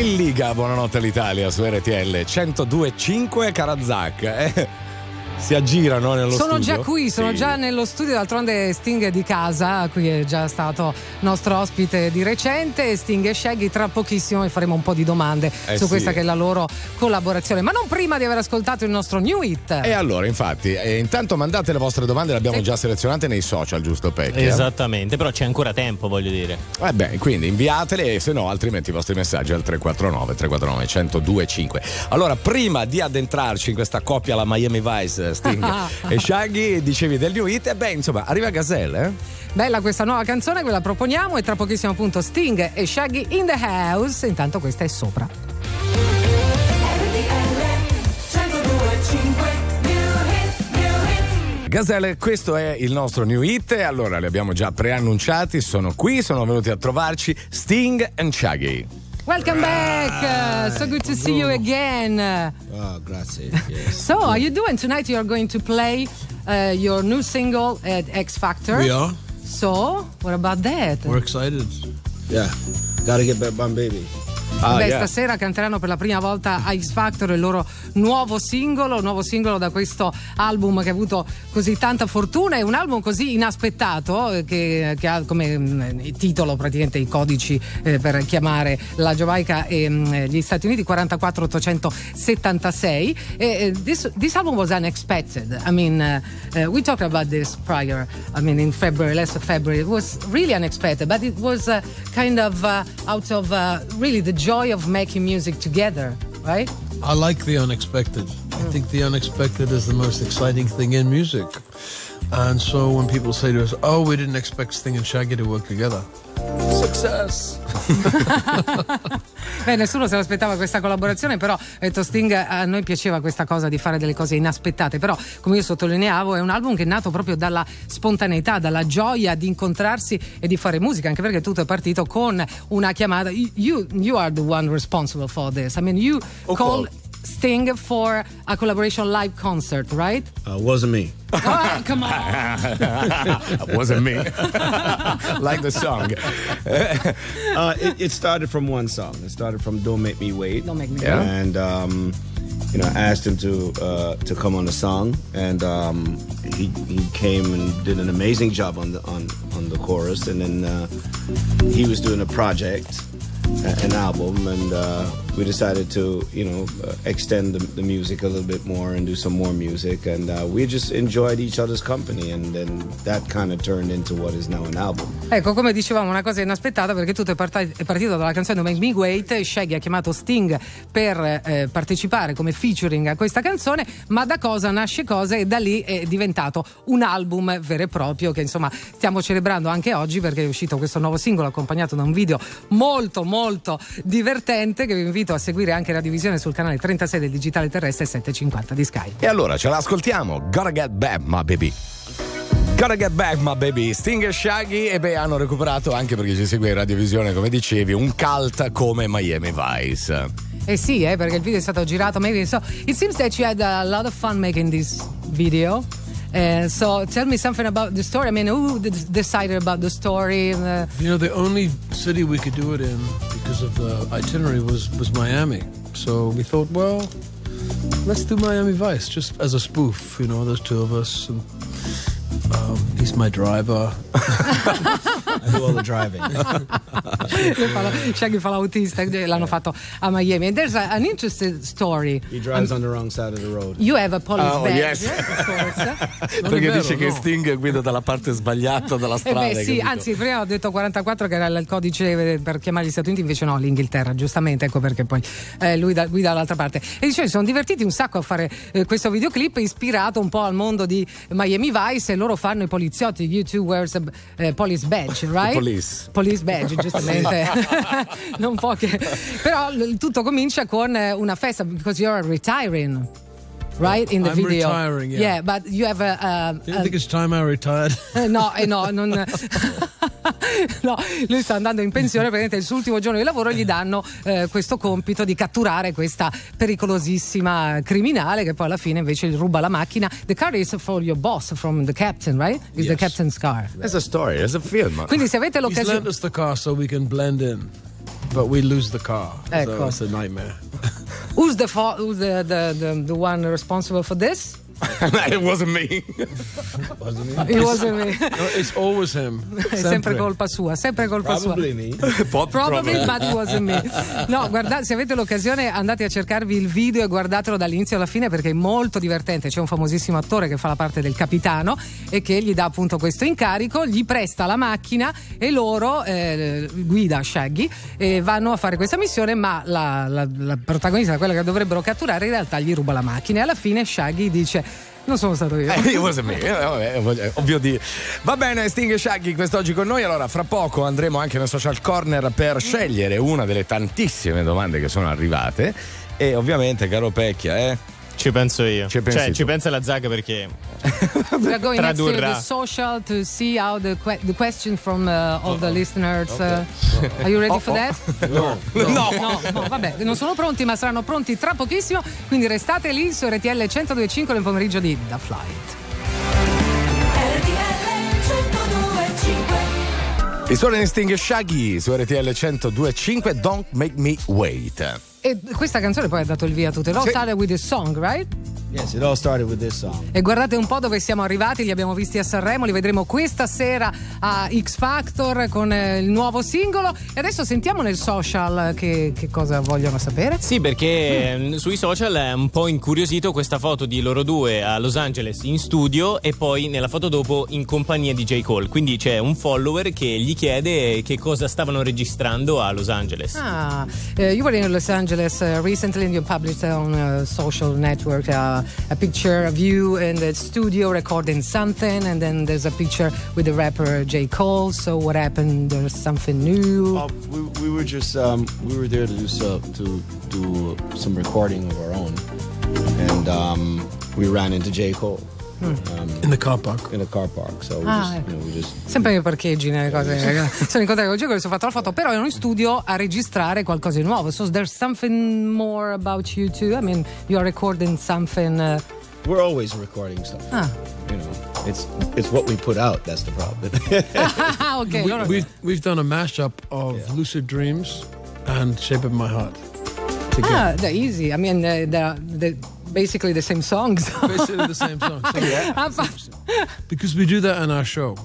In Liga, buonanotte all'Italia su RTL 102.5. Karazak, si aggirano nello studio. Sono già qui, sono già nello studio, d'altronde Sting è di casa, qui è già stato nostro ospite di recente. Sting e Shaggy, tra pochissimo e faremo un po' di domande su questa che è la loro collaborazione, ma non prima di aver ascoltato il nostro new hit. E allora, infatti, intanto mandate le vostre domande, le abbiamo già selezionate nei social, giusto Pecchi? Esattamente, però c'è ancora tempo, voglio dire. Beh, quindi inviatele, se no altrimenti i vostri messaggi al 349 102.5. Allora, prima di addentrarci in questa coppia alla Miami Vice, Sting e Shaggy, dicevi del new hit, e insomma arriva Gazelle, Bella questa nuova canzone, ve la proponiamo, e tra pochissimo appunto Sting e Shaggy in the house. Intanto questa è Sopra. Gazelle, questo è il nostro new hit. Allora, li abbiamo già preannunciati, sono qui, sono venuti a trovarci Sting and Shaggy. Welcome back. So good to see you again. Oh, grazie. Yes. So, how are you doing? Tonight you are going to play your new single at X Factor. We are. So, what about that? We're excited. Yeah. Gotta get back my baby. Stasera canteranno per la prima volta a X Factor il loro nuovo singolo da questo album che ha avuto così tanta fortuna. È un album così inaspettato che ha come titolo praticamente i codici per chiamare la Giamaica e gli Stati Uniti, 44876. This album was unexpected. I mean, we talked about this prior. I mean, in February, last February, it was really unexpected, but it was kind of out of really the joy of making music together, right? I like the unexpected. I think the unexpected is the most exciting thing in music. And so when people say to us, oh, we didn't expect Sting and Shaggy to work together. Success! Beh, nessuno se l'aspettava questa collaborazione, però detto Sting, a noi piaceva questa cosa di fare delle cose inaspettate, però come io sottolineavo è un album che è nato proprio dalla spontaneità, dalla gioia di incontrarsi e di fare musica, anche perché tutto è partito con una chiamata. You are the one responsible for this. I mean, you called Sting for a collaboration live concert, right? Wasn't me. Oh, come on. Wasn't me. Like the song. It started from one song. It started from Don't Make Me Wait. Don't Make Me Wait. Yeah. And I asked him to come on the song, and he came and did an amazing job on the chorus, and then he was doing a project, an album, and we decided to extend the music a little bit more and do some more music, and we just enjoyed each other's company, and then that kind of turned into what is now an album. Ecco, come dicevamo, una cosa inaspettata, perché tutto è partito dalla canzone Make Me Wait. Shaggy ha chiamato Sting per partecipare come featuring a questa canzone, ma da cosa nasce cosa, e da lì è diventato un album vero e proprio che insomma stiamo celebrando anche oggi, perché è uscito questo nuovo singolo accompagnato da un video molto molto divertente che vi invito a seguire anche in radiovisione sul canale 36 del digitale terrestre e 750 di Sky. E allora ce l'ascoltiamo. Gotta get back my baby. Gotta get back my baby. Sting e Shaggy hanno recuperato, anche perché ci segue in radiovisione come dicevi, un cult come Miami Vice. Eh sì, perché il video è stato girato. So it seems that you had a lot of fun making this video. So tell me something about the story. I mean, who decided about the story? The only city we could do it in because of the itinerary was Miami. So we thought, well, let's do Miami Vice just as a spoof. There's two of us. And, he's my driver. I do all the driving. Shaggy fa l'autista, l'hanno fatto a Miami. And there's an interesting story. He drives on the wrong side of the road. You have a police badge, yes. Of course. Perché dice che Sting guida dalla parte sbagliata della strada. Sì, anzi, prima ho detto 44 che era il codice per chiamare gli Stati Uniti, invece no, l'Inghilterra, giustamente, ecco perché poi lui guida dall'altra parte. E dicevo, si sono divertiti un sacco a fare questo videoclip ispirato un po' al mondo di Miami Vice, e loro fanno i poliziotti. You two wears a police badge, right? Police badge, giustamente. Non poche. Però tutto comincia con una festa, because you're retiring. Right, in the I'm video. Retiring, yeah. Yeah, but you have Do you think it's time I retired? No, non. No, lui sta andando in pensione, praticamente il suo ultimo giorno di lavoro gli danno questo compito di catturare questa pericolosissima criminale, che poi alla fine invece gli ruba la macchina. The car is for your boss, from the captain, right? It's the captain's car. It's a story, it's a film. Quindi se avete He's l'occasione. lent us the car so we can blend in. but we lose the car. Ecco. So it's a nightmare. Who's the one responsible for this? It wasn't me. It wasn't me. No, it's always him. È sempre colpa sua, sempre colpa Probably sua. me. Probably, but it wasn't me. No, guardate, se avete l'occasione andate a cercarvi il video e guardatelo dall'inizio alla fine perché è molto divertente. C'è un famosissimo attore che fa la parte del capitano e che gli dà appunto questo incarico, gli presta la macchina e loro, guida Shaggy, vanno a fare questa missione, ma la protagonista, quella che dovrebbero catturare, in realtà gli ruba la macchina e alla fine Shaggy dice: non sono stato io. It wasn't me. Ovvio di. Va bene, Sting e Shaggy quest'oggi con noi. Allora, fra poco andremo anche nel social corner per scegliere una delle tantissime domande che sono arrivate. E ovviamente, caro Pecchia, Ci penso io. Ci pensi tu. Ci pensa la Zaga perché We're going next to tradurrà. the social to see how the question from all the listeners. Are you ready for that? No. No, vabbè, non sono pronti, ma saranno pronti tra pochissimo. Quindi restate lì su RTL 102.5 nel pomeriggio di The Flight. I suoni di Sting e Shaggy su RTL 102.5. Don't Make Me Wait. E questa canzone poi ha dato il via a tutte. It all started with a song, right? Yes, it all started with this song. E guardate un po' dove siamo arrivati, li abbiamo visti a Sanremo, li vedremo questa sera a X Factor con il nuovo singolo. E adesso sentiamo nel social che cosa vogliono sapere. Sì, perché sui social è un po' incuriosito questa foto di loro due a Los Angeles in studio e poi nella foto dopo in compagnia di J. Cole. Quindi c'è un follower che gli chiede che cosa stavano registrando a Los Angeles. You were in Los Angeles recently and you published on a social network a picture of you in the studio recording something, and then there's a picture with the rapper J. Cole. So what happened? There's something new? We were just we were there to do some recording of our own, and we ran into J. Cole. In the car park. In a car park, so we just sempre nei parcheggi, nelle cose. Sono incontrati con J. Cole, ho fatto la foto, però erano in studio a registrare qualcosa di nuovo. So there's something more about you too. I mean, you are recording something. We're always recording stuff. You know, it's what we put out. That's the problem. Okay, We've done a mashup of Lucid Dreams and Shape of My Heart together. they're easy. I mean, they're basically the same songs. Basically the same song. Because we do that in our show.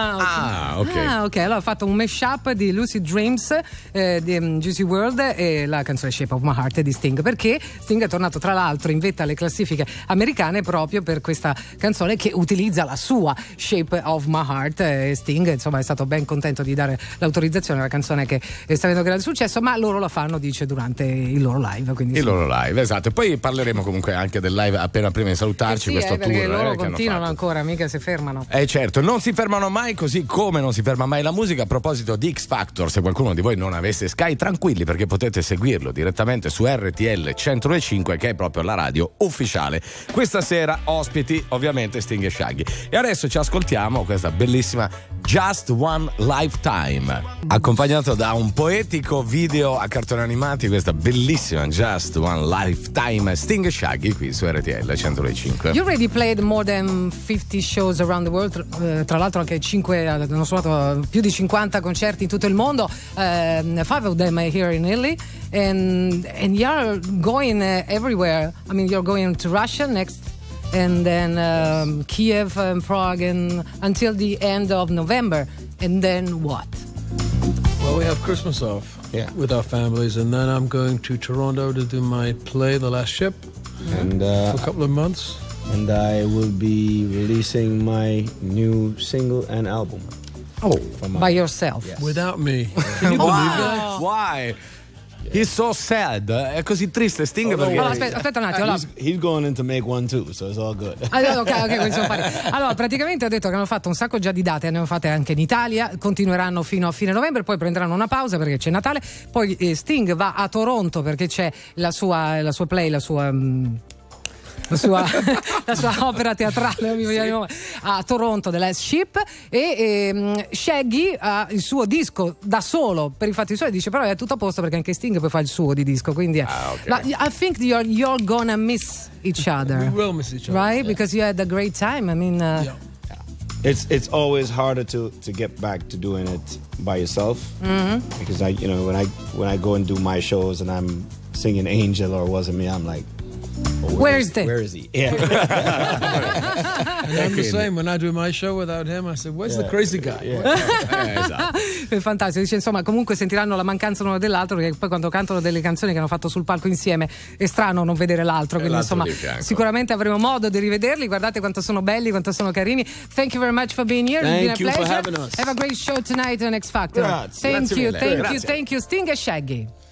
Ok, allora ho fatto un mashup di Lucid Dreams di Juicy WRLD e la canzone Shape of My Heart di Sting, perché Sting è tornato tra l'altro in vetta alle classifiche americane proprio per questa canzone che utilizza la sua Shape of My Heart, e Sting insomma è stato ben contento di dare l'autorizzazione alla canzone che sta avendo grande successo, ma loro la fanno, dice, durante il loro live, quindi Il loro live, esatto. E poi parleremo comunque anche del live appena prima di salutarci, questo tour perché loro che continuano hanno fatto. ancora, mica si fermano. Certo, non si fermano mai, così come non si ferma mai la musica. A proposito di X Factor, se qualcuno di voi non avesse Sky, tranquilli, perché potete seguirlo direttamente su RTL 102.5, che è proprio la radio ufficiale. Questa sera ospiti ovviamente Sting e Shaggy. E adesso ci ascoltiamo questa bellissima Just One Lifetime, accompagnato da un poetico video a cartoni animati. Questa bellissima Just One Lifetime, Sting e Shaggy qui su RTL 102.5. You already played more than 50 shows around the world, tra l'altro anche hanno suonato più di 50 concerti in tutto il mondo, 5 of them are here in Italy, and you're going everywhere. I mean, you're going to Russia next, and then Kiev and Prague, and until the end of November. And then what? Well, we have Christmas off with our families, and then I'm going to Toronto to do my play, The Last Ship, and for a couple of months. And I will be releasing my new single and album. By yourself? Yes. Without me. Can you believe that? Why? He's so sad. È così triste Sting perché... Allora, aspetta un attimo. He's going in to make one too, so it's all good. Allora, praticamente ho detto che hanno fatto un sacco già di date, ne hanno fatte anche in Italia, continueranno fino a fine novembre, poi prenderanno una pausa perché c'è Natale, poi Sting va a Toronto perché c'è la sua play, la sua opera teatrale a Toronto, The Last Ship, e Shaggy ha il suo disco da solo per i fatti suoi, dice, però è tutto a posto perché anche Sting poi fa il suo di disco, quindi I think you're gonna miss each other. We will miss each other, right? Because you had a great time. I mean it's always harder to get back to doing it by yourself, because when I go and do my shows and I'm singing Angel or Wasn't Me, I'm like, where is he? Yeah. I'm the same. When I do my show without him, I said, where's the crazy guy? Esatto. È fantastico. Dice, insomma, comunque sentiranno la mancanza l'uno dell'altro, perché poi quando cantano delle canzoni che hanno fatto sul palco insieme è strano non vedere l'altro, quindi insomma sicuramente avremo modo di rivederli. Guardate quanto sono belli, quanto sono carini. Thank you very much for being here. Thank you for having us. Have a great show tonight on X Factor. Grazie. Thank you, Sting e Shaggy.